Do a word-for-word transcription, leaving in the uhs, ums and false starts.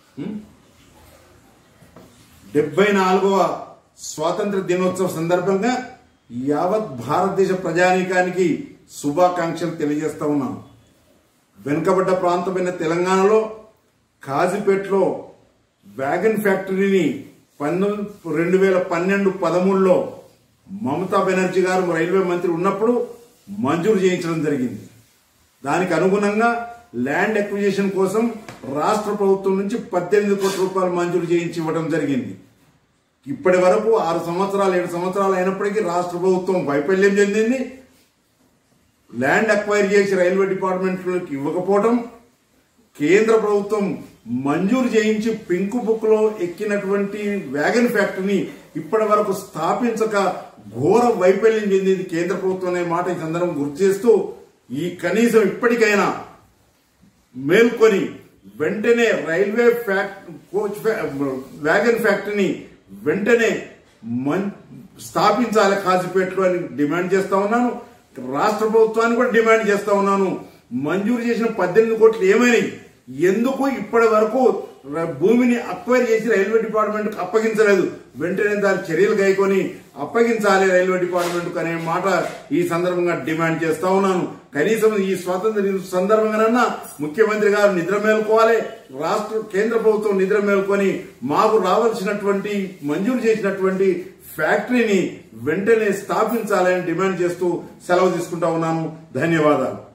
డెబ్బై నాలుగవ స్వాతంత్ర దినోత్సవ సందర్భంగా యావత్ భారతదేశ ప్రజానీకానికి శుభాకాంక్షలు తెలియజేస్తా ఉన్నాను. వెనుకబడ్డ ప్రాంతమైన తెలంగాణలో కాజీపేటలో వ్యాగన్ ఫ్యాక్టరీని పంతొమ్మిది రెండు వేల పన్నెండు పదమూడులో మమతా బెనర్జీ గారు రైల్వే మంత్రి ఉన్నప్పుడు మంజూరు చేయించడం జరిగింది. దానికి అనుగుణంగా ల్యాండ్ ఎక్విజిషన్ కోసం రాష్ట్ర ప్రభుత్వం నుంచి పద్దెనిమిది కోట్ల రూపాయలు మంజూరు చేయించి ఇవ్వడం జరిగింది. ఇప్పటి వరకు ఆరు సంవత్సరాలు ఏడు సంవత్సరాలు అయినప్పటికీ రాష్ట్ర ప్రభుత్వం వైఫల్యం చెందింది. ల్యాండ్ అక్వైర్ చేసి రైల్వే డిపార్ట్మెంట్లోకి ఇవ్వకపోవడం, కేంద్ర ప్రభుత్వం మంజూరు చేయించి పింక్ బుక్ లో ఎక్కినటువంటి వ్యాగన్ ఫ్యాక్టరీని ఇప్పటి వరకు స్థాపించక ఘోర వైఫల్యం చెందింది కేంద్ర ప్రభుత్వం అనే మాట ఈ సందర్భం గుర్తు చేస్తూ, ఈ కనీసం ఇప్పటికైనా మేల్కొని వెంటనే రైల్వే కోచ్ వ్యాగన్ ఫ్యాక్టరీని వెంటనే స్థాపించాలి కాజీపేటలో అని డిమాండ్ చేస్తా ఉన్నాను. రాష్ట్ర ప్రభుత్వాన్ని కూడా డిమాండ్ చేస్తా ఉన్నాను. మంజూరు చేసిన పద్దెనిమిది కోట్లు ఏమైనాయి, ఎందుకు ఇప్పటి వరకు భూమిని అక్వైర్ చేసి రైల్వే డిపార్ట్మెంట్ అప్పగించలేదు? వెంటనే దాని చర్యలు గైకొని అప్పగించాలి రైల్వే డిపార్ట్మెంట్ అనే మాట ఈ సందర్భంగా డిమాండ్ చేస్తా ఉన్నాను. కనీసం ఈ స్వాతంత్ర సందర్భంగానన్నా ముఖ్యమంత్రి గారు నిద్ర మేలుకోవాలి, రాష్ట్ర కేంద్ర ప్రభుత్వం నిద్ర మేలుకొని మాకు రావాల్సినటువంటి మంజూరు చేసినటువంటి ఫ్యాక్టరీని వెంటనే స్థాపించాలని డిమాండ్ చేస్తూ సెలవు తీసుకుంటా ఉన్నాను. ధన్యవాదాలు.